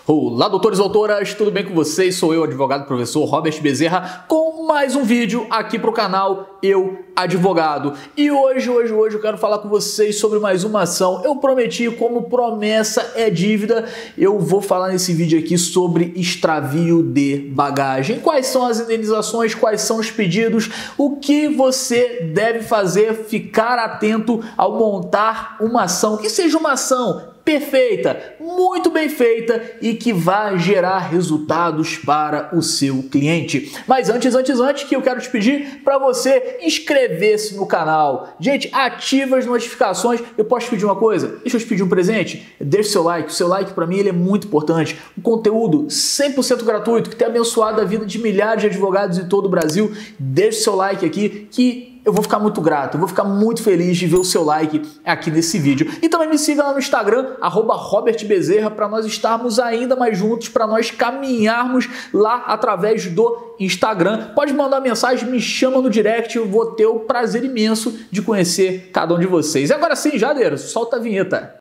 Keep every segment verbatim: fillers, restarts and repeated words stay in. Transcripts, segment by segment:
Olá, doutores e doutoras, tudo bem com vocês? Sou eu, advogado professor Robert Bezerra, com mais um vídeo aqui para o canal Eu Advogado. E hoje, hoje, hoje eu quero falar com vocês sobre mais uma ação. Eu prometi, como promessa é dívida, eu vou falar nesse vídeo aqui sobre extravio de bagagem. Quais são as indenizações, quais são os pedidos, o que você deve fazer, ficar atento ao montar uma ação, que seja uma ação perfeita, muito bem feita e que vai gerar resultados para o seu cliente. Mas antes, antes, antes que eu quero te pedir para você inscrever-se no canal. Gente, ativa as notificações. Eu posso te pedir uma coisa? Deixa eu te pedir um presente? Deixa o seu like. O seu like para mim ele é muito importante. Um conteúdo cem por cento gratuito que tem abençoado a vida de milhares de advogados em todo o Brasil. Deixa o seu like aqui que eu vou ficar muito grato, eu vou ficar muito feliz de ver o seu like aqui nesse vídeo. E também me siga lá no Instagram, arroba Robert Bezerra, para nós estarmos ainda mais juntos, para nós caminharmos lá através do Instagram. Pode mandar mensagem, me chama no direct, eu vou ter o prazer imenso de conhecer cada um de vocês. E agora sim, Jadeiro, solta a vinheta.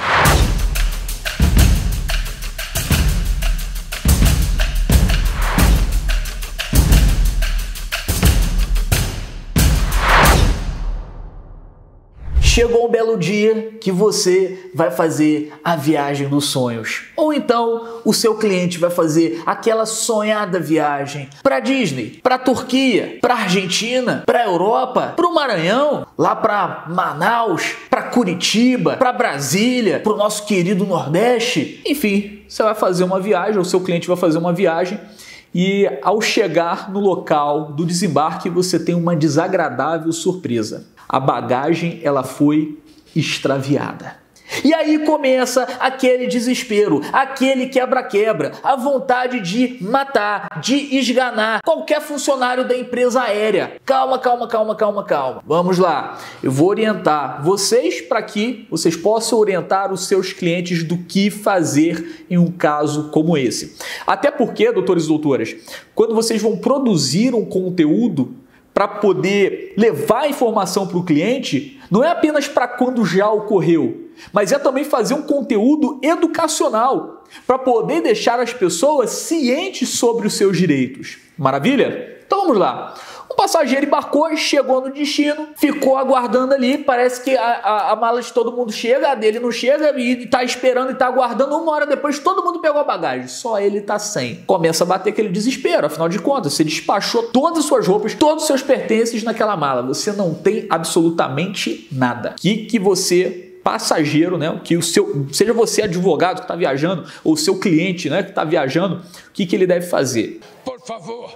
Chegou um belo dia que você vai fazer a viagem dos sonhos. Ou então o seu cliente vai fazer aquela sonhada viagem para Disney, para Turquia, para Argentina, para Europa, para o Maranhão, lá para Manaus, para Curitiba, para Brasília, para o nosso querido Nordeste. Enfim, você vai fazer uma viagem, ou seu cliente vai fazer uma viagem. E ao chegar no local do desembarque, você tem uma desagradável surpresa. A bagagem ela foi extraviada. E aí começa aquele desespero, aquele quebra-quebra, a vontade de matar, de esganar qualquer funcionário da empresa aérea. Calma, calma, calma, calma, calma. Vamos lá. Eu vou orientar vocês para que vocês possam orientar os seus clientes do que fazer em um caso como esse. Até porque, doutores e doutoras, quando vocês vão produzir um conteúdo para poder levar a informação para o cliente, não é apenas para quando já ocorreu, mas é também fazer um conteúdo educacional para poder deixar as pessoas cientes sobre os seus direitos. Maravilha? Então vamos lá. O passageiro embarcou, chegou no destino, ficou aguardando ali, parece que a, a, a mala de todo mundo chega, a dele não chega e está esperando e está aguardando. Uma hora depois todo mundo pegou a bagagem, só ele está sem. Começa a bater aquele desespero, afinal de contas, você despachou todas as suas roupas, todos os seus pertences naquela mala, você não tem absolutamente nada. O que, que você... passageiro, né, que o seu, seja você advogado que está viajando ou o seu cliente, né, que está viajando, o que, que ele deve fazer? Por favor,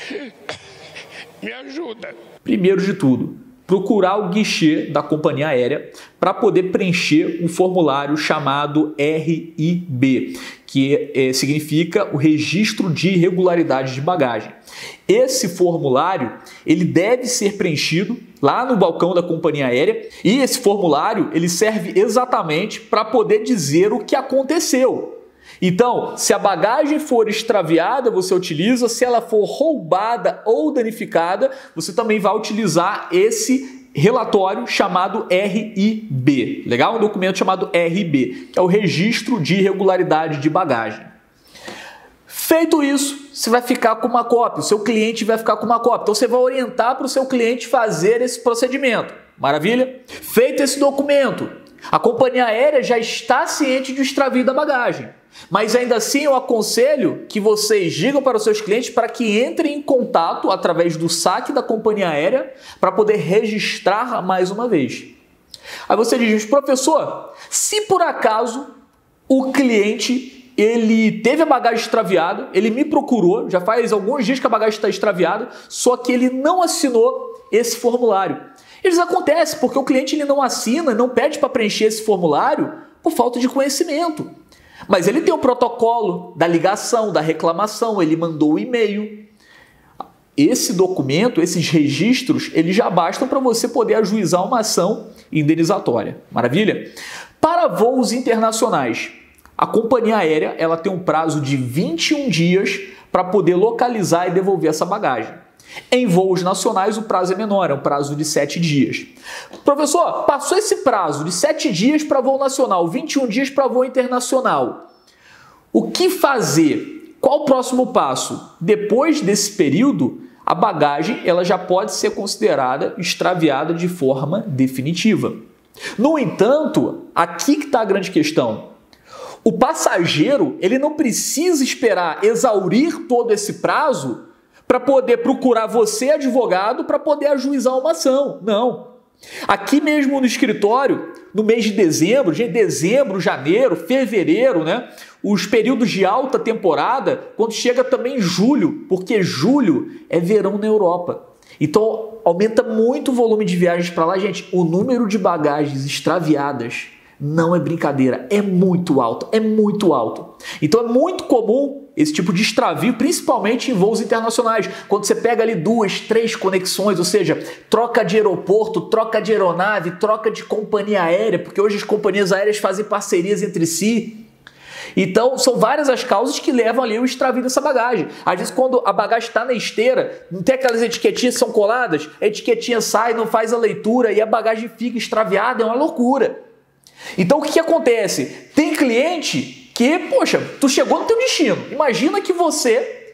me ajuda. Primeiro de tudo, procurar o guichê da companhia aérea para poder preencher um formulário chamado R I B, que é, significa o Registro de Irregularidade de Bagagem. Esse formulário ele deve ser preenchido lá no balcão da companhia aérea e esse formulário ele serve exatamente para poder dizer o que aconteceu. Então, se a bagagem for extraviada, você utiliza, se ela for roubada ou danificada, você também vai utilizar esse relatório chamado R I B. Legal? Um documento chamado R I B, que é o Registro de Irregularidade de Bagagem. Feito isso, você vai ficar com uma cópia, o seu cliente vai ficar com uma cópia. Então você vai orientar para o seu cliente fazer esse procedimento. Maravilha? Feito esse documento, a companhia aérea já está ciente do extravio da bagagem. Mas ainda assim eu aconselho que vocês digam para os seus clientes para que entrem em contato através do saque da companhia aérea para poder registrar mais uma vez. Aí você diz, professor, se por acaso o cliente ele teve a bagagem extraviada, ele me procurou, já faz alguns dias que a bagagem está extraviada, só que ele não assinou esse formulário. Isso acontece porque o cliente ele não assina, não pede para preencher esse formulário por falta de conhecimento. Mas ele tem o protocolo da ligação, da reclamação, ele mandou o e-mail. Esse documento, esses registros, eles já bastam para você poder ajuizar uma ação indenizatória. Maravilha? Para voos internacionais, a companhia aérea ela tem um prazo de vinte e um dias para poder localizar e devolver essa bagagem. Em voos nacionais, o prazo é menor, é um prazo de sete dias. Professor, passou esse prazo de sete dias para voo nacional, vinte e um dias para voo internacional. O que fazer? Qual o próximo passo? Depois desse período, a bagagem ela já pode ser considerada extraviada de forma definitiva. No entanto, aqui que está a grande questão. O passageiro ele não precisa esperar exaurir todo esse prazo para poder procurar você, advogado, para poder ajuizar uma ação. Não. Aqui mesmo no escritório, no mês de dezembro, de dezembro, janeiro, fevereiro, né? Os períodos de alta temporada, quando chega também julho, porque julho é verão na Europa. Então, aumenta muito o volume de viagens para lá, gente. O número de bagagens extraviadas não é brincadeira, é muito alto, é muito alto. Então, é muito comum esse tipo de extravio, principalmente em voos internacionais. Quando você pega ali duas, três conexões, ou seja, troca de aeroporto, troca de aeronave, troca de companhia aérea, porque hoje as companhias aéreas fazem parcerias entre si. Então, são várias as causas que levam ali o extravio dessa bagagem. Às vezes, quando a bagagem está na esteira, não tem aquelas etiquetinhas que são coladas, a etiquetinha sai, não faz a leitura e a bagagem fica extraviada, é uma loucura. Então, o que, que acontece? Tem cliente que, poxa, tu chegou no teu destino. Imagina que você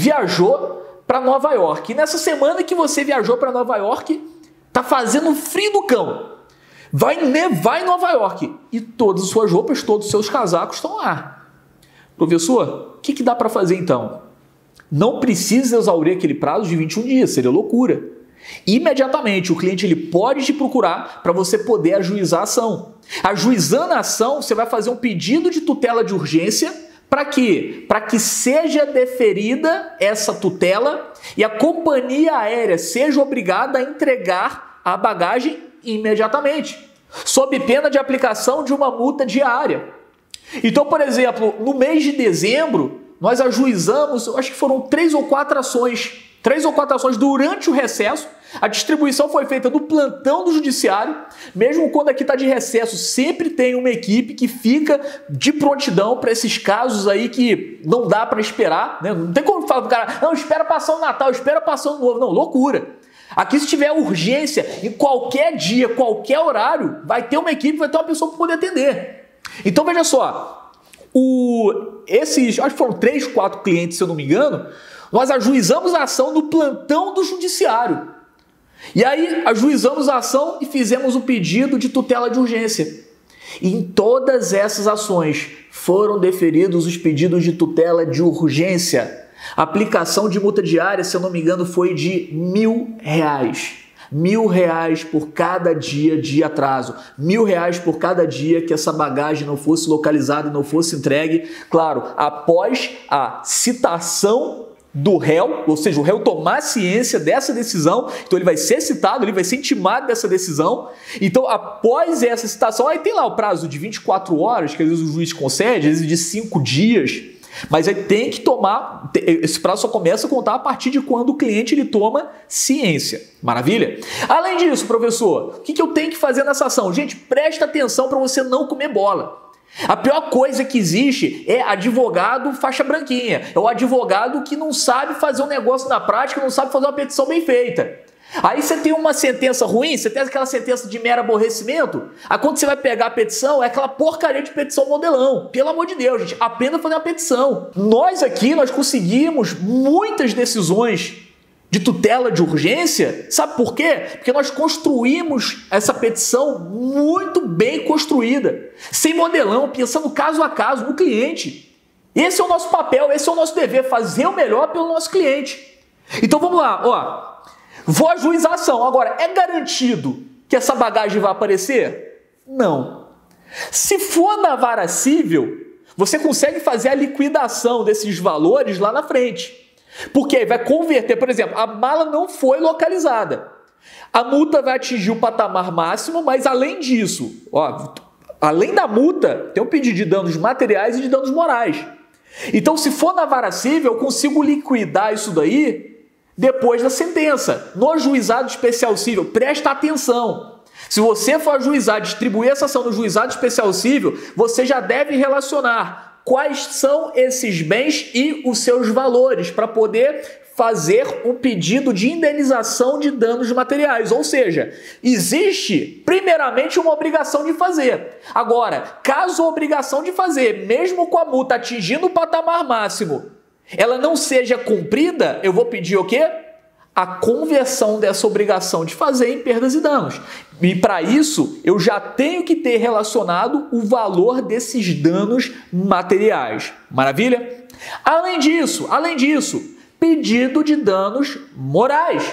viajou para Nova York. E nessa semana que você viajou para Nova York, tá fazendo frio do cão. Vai nevar em Nova York e todas as suas roupas, todos os seus casacos estão lá. Professor, o que, que dá para fazer então? Não precisa exaurir aquele prazo de vinte e um dias, seria loucura. Imediatamente o cliente ele pode te procurar para você poder ajuizar a ação. Ajuizando a ação, você vai fazer um pedido de tutela de urgência. Para quê? Para que seja deferida essa tutela e a companhia aérea seja obrigada a entregar a bagagem imediatamente, sob pena de aplicação de uma multa diária. Então, por exemplo, no mês de dezembro, nós ajuizamos, eu acho que foram três ou quatro ações, três ou quatro ações durante o recesso. A distribuição foi feita no plantão do judiciário, mesmo quando aqui está de recesso, sempre tem uma equipe que fica de prontidão para esses casos aí que não dá para esperar, né? Não tem como falar pro cara, não, espera passar o Natal, espera passar o Novo, não, loucura. Aqui, se tiver urgência, em qualquer dia, qualquer horário, vai ter uma equipe, vai ter uma pessoa para poder atender. Então, veja só, o, esses, acho que foram três, quatro clientes, se eu não me engano, nós ajuizamos a ação no plantão do judiciário. E aí, ajuizamos a ação e fizemos o pedido de tutela de urgência. E em todas essas ações foram deferidos os pedidos de tutela de urgência. A aplicação de multa diária, se eu não me engano, foi de mil reais. Mil reais por cada dia de atraso. Mil reais por cada dia que essa bagagem não fosse localizada e não fosse entregue. Claro, após a citação do réu, ou seja, o réu tomar ciência dessa decisão, então ele vai ser citado, ele vai ser intimado dessa decisão. Então, após essa citação, aí tem lá o prazo de vinte e quatro horas, que às vezes o juiz concede, às vezes de cinco dias. Mas aí tem que tomar, esse prazo só começa a contar a partir de quando o cliente ele toma ciência. Maravilha? Além disso, professor, o que eu tenho que fazer nessa ação? Gente, presta atenção para você não comer bola. A pior coisa que existe é advogado faixa branquinha. É o advogado que não sabe fazer um negócio na prática, não sabe fazer uma petição bem feita. Aí você tem uma sentença ruim, você tem aquela sentença de mero aborrecimento, aí quando você vai pegar a petição, é aquela porcaria de petição modelão. Pelo amor de Deus, gente, aprenda a fazer uma petição. Nós aqui, nós conseguimos muitas decisões de tutela de urgência, sabe por quê? Porque nós construímos essa petição muito bem construída, sem modelão, pensando caso a caso no cliente. Esse é o nosso papel, esse é o nosso dever, fazer o melhor pelo nosso cliente. Então vamos lá, ó. Vou ajuizar a ação. Agora, é garantido que essa bagagem vai aparecer? Não. Se for na vara civil, você consegue fazer a liquidação desses valores lá na frente. Porque aí vai converter, por exemplo, a mala não foi localizada. A multa vai atingir o patamar máximo, mas além disso, ó, além da multa, tem um pedido de danos materiais e de danos morais. Então, se for na vara civil, eu consigo liquidar isso daí depois da sentença, no juizado especial civil. Presta atenção. Se você for ajuizar, distribuir essa ação no juizado especial civil, você já deve relacionar quais são esses bens e os seus valores para poder fazer um pedido de indenização de danos materiais. Ou seja, existe primeiramente uma obrigação de fazer. Agora, caso a obrigação de fazer, mesmo com a multa atingindo o patamar máximo, ela não seja cumprida, eu vou pedir o quê? A conversão dessa obrigação de fazer em perdas e danos. E para isso, eu já tenho que ter relacionado o valor desses danos materiais. Maravilha? Além disso, além disso, pedido de danos morais.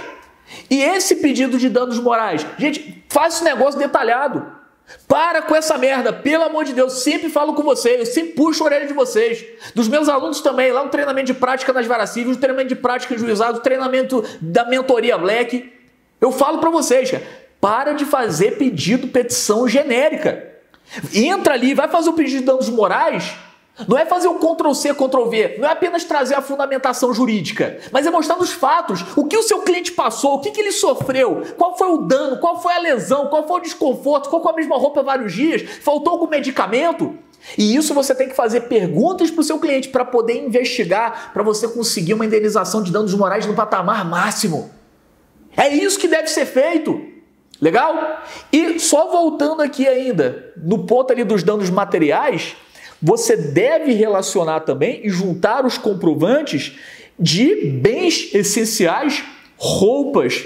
E esse pedido de danos morais, gente, faz esse negócio detalhado. Para com essa merda, pelo amor de Deus, sempre falo com vocês, eu sempre puxo a orelha de vocês, dos meus alunos também, lá no treinamento de prática nas varas cíveis, no treinamento de prática em juizado, no treinamento da mentoria Black, eu falo para vocês, cara, para de fazer pedido, petição genérica. Entra ali, vai fazer o pedido de danos morais. Não é fazer o control C, control V, não é apenas trazer a fundamentação jurídica, mas é mostrar nos fatos o que o seu cliente passou, o que, que ele sofreu, qual foi o dano, qual foi a lesão, qual foi o desconforto, qual foi a mesma roupa vários dias, faltou algum medicamento. E isso você tem que fazer perguntas para o seu cliente para poder investigar, para você conseguir uma indenização de danos morais no patamar máximo. É isso que deve ser feito. Legal? E só voltando aqui ainda, no ponto ali dos danos materiais, você deve relacionar também e juntar os comprovantes de bens essenciais, roupas,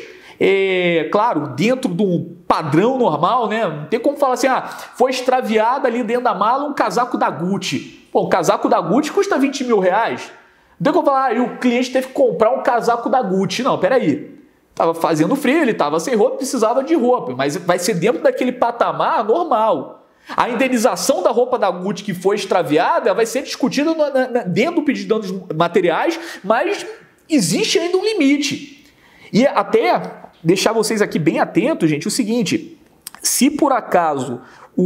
é, claro, dentro de um padrão normal, né? Não tem como falar assim, ah, foi extraviado ali dentro da mala um casaco da Gucci. Pô, o casaco da Gucci custa vinte mil reais. Não tem como falar, ah, e o cliente teve que comprar um casaco da Gucci. Não, peraí. Tava fazendo frio, ele tava sem roupa, precisava de roupa, mas vai ser dentro daquele patamar normal. A indenização da roupa da Gucci que foi extraviada vai ser discutida no, na, dentro do pedido de danos materiais, mas existe ainda um limite. E até deixar vocês aqui bem atentos, gente, o seguinte, se por acaso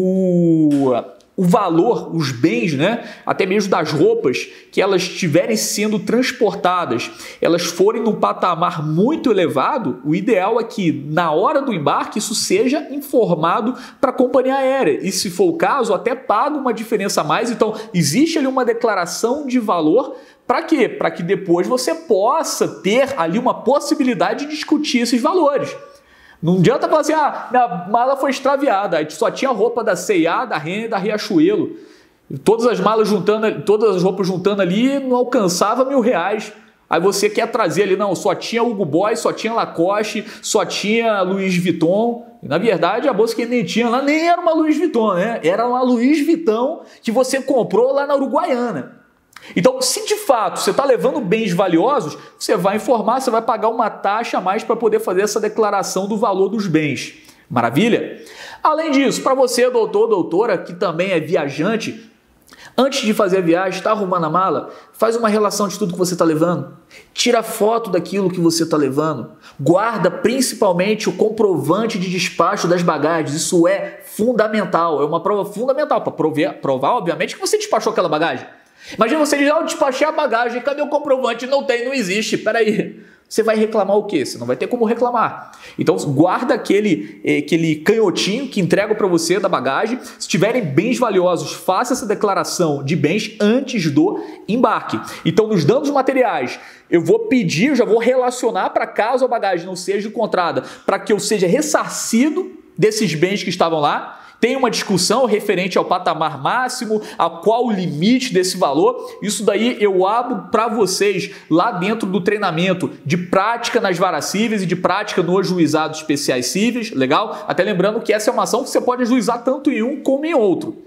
o, o valor, os bens, né, até mesmo das roupas, que elas estiverem sendo transportadas, elas forem num patamar muito elevado, o ideal é que na hora do embarque isso seja informado para a companhia aérea. E se for o caso, até paga uma diferença a mais. Então, existe ali uma declaração de valor. Para quê? Para que depois você possa ter ali uma possibilidade de discutir esses valores. Não adianta falar assim, ah, minha mala foi extraviada, aí só tinha roupa da C e A, da Renner e da Riachuelo. Todas as malas juntando, todas as roupas juntando ali, não alcançava mil reais. Aí você quer trazer ali, não, só tinha Hugo Boss, só tinha Lacoste, só tinha Louis Vuitton. E, na verdade, a bolsa que nem tinha lá nem era uma Louis Vuitton, né? Era uma Louis Vuitton que você comprou lá na Uruguaiana. Então, se de fato você está levando bens valiosos, você vai informar, você vai pagar uma taxa a mais para poder fazer essa declaração do valor dos bens. Maravilha? Além disso, para você, doutor, doutora, que também é viajante, antes de fazer a viagem, está arrumando a mala, faz uma relação de tudo que você está levando. Tira foto daquilo que você está levando. Guarda principalmente o comprovante de despacho das bagagens. Isso é fundamental, é uma prova fundamental para provar, obviamente, que você despachou aquela bagagem. Imagina você dizer, ah, eu despachei a bagagem, cadê o comprovante? Não tem, não existe, peraí. Você vai reclamar o quê? Você não vai ter como reclamar. Então guarda aquele, aquele canhotinho que entrega para você da bagagem. Se tiverem bens valiosos, faça essa declaração de bens antes do embarque. Então nos danos materiais, eu vou pedir, eu já vou relacionar para caso a bagagem não seja encontrada, para que eu seja ressarcido desses bens que estavam lá. Tem uma discussão referente ao patamar máximo, a qual o limite desse valor. Isso daí eu abro para vocês lá dentro do treinamento de prática nas varas cíveis e de prática nos juizados especiais cíveis, legal? Até lembrando que essa é uma ação que você pode ajuizar tanto em um como em outro.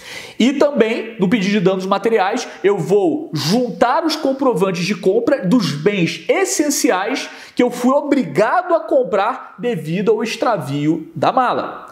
E também, no pedido de danos materiais, eu vou juntar os comprovantes de compra dos bens essenciais que eu fui obrigado a comprar devido ao extravio da mala.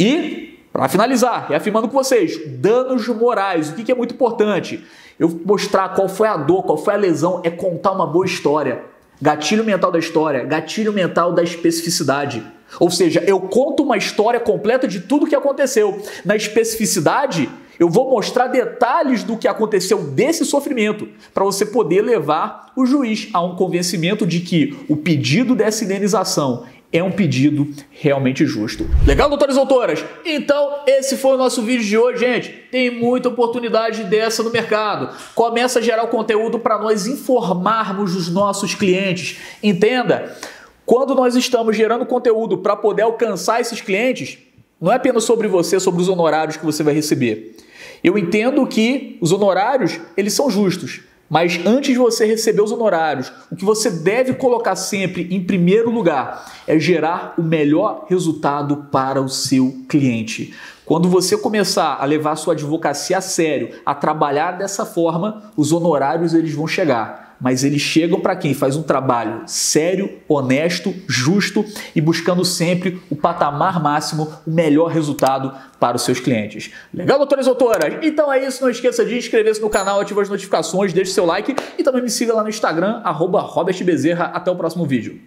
E para finalizar, reafirmando com vocês, danos morais, o que é muito importante? Eu mostrar qual foi a dor, qual foi a lesão, é contar uma boa história. Gatilho mental da história, gatilho mental da especificidade. Ou seja, eu conto uma história completa de tudo o que aconteceu. Na especificidade, eu vou mostrar detalhes do que aconteceu desse sofrimento, para você poder levar o juiz a um convencimento de que o pedido dessa indenização é um pedido realmente justo. Legal, doutores e doutoras? Então, esse foi o nosso vídeo de hoje, gente. Tem muita oportunidade dessa no mercado. Começa a gerar o conteúdo para nós informarmos os nossos clientes. Entenda, quando nós estamos gerando conteúdo para poder alcançar esses clientes, não é apenas sobre você, sobre os honorários que você vai receber. Eu entendo que os honorários, eles são justos. Mas antes de você receber os honorários, o que você deve colocar sempre em primeiro lugar é gerar o melhor resultado para o seu cliente. Quando você começar a levar a sua advocacia a sério, a trabalhar dessa forma, os honorários eles vão chegar. Mas eles chegam para quem faz um trabalho sério, honesto, justo e buscando sempre o patamar máximo, o melhor resultado para os seus clientes. Legal, doutores e doutoras? Então é isso, não esqueça de inscrever-se no canal, ativar as notificações, deixe seu like e também me siga lá no Instagram, arroba Robert Bezerra. Até o próximo vídeo.